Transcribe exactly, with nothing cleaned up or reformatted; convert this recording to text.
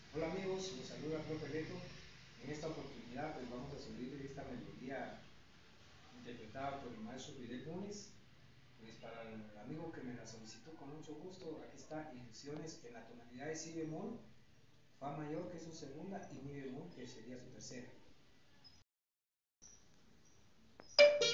Hola amigos, los saluda profe Leto. En esta oportunidad pues vamos a subir esta melodía interpretada por el maestro Fidel Núñez. Pues para el amigo que me la solicitó con mucho gusto, aquí está Ilusiones en la tonalidad de si bemol, fa mayor que es su segunda y mi bemol que sería su tercera.